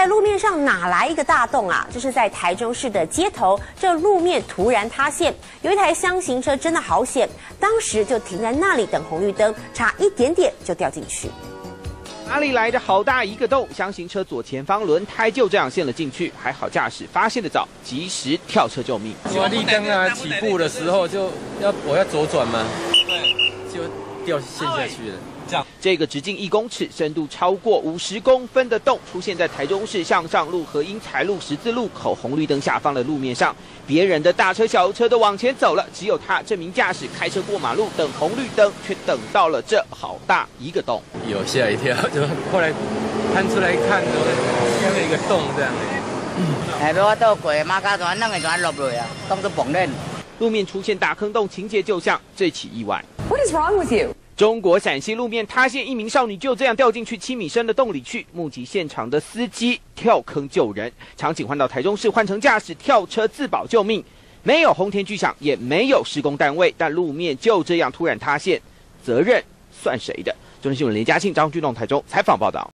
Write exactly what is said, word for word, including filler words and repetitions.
在路面上哪来一个大洞啊？这是在台中市的街头，这路面突然塌陷，有一台箱型车真的好险，当时就停在那里等红绿灯，差一点点就掉进去。 哪里来的好大一个洞？箱型车左前方轮胎就这样陷了进去，还好驾驶发现的早，及时跳车救命。 因为绿灯啊，起步的时候就要我要左转嘛，对，就掉陷下去了。这样， 这个直径一公尺、深度超过五十公分的洞，出现在台中市向上路和英才路十字路口红绿灯下方的路面上。别人的大车、小车都往前走了，只有他这名驾驶开车过马路等红绿灯，却等到了这好大一个洞。 有吓一跳，就后来探出来看，像一个洞这样。 哎，我到过马家团，那个船落落啊，当作绑链。 路面出现大坑洞，情节就像这起意外。 What is wrong with you? 中国陕西路面塌陷，一名少女就这样掉进去七米深的洞里去。目击现场的司机跳坑救人，场景换到台中市，换成驾驶跳车自保救命。没有轰天巨响，也没有施工单位，但路面就这样突然塌陷，责任算谁的？中央新闻连嘉庆、张俊栋台中采访报道。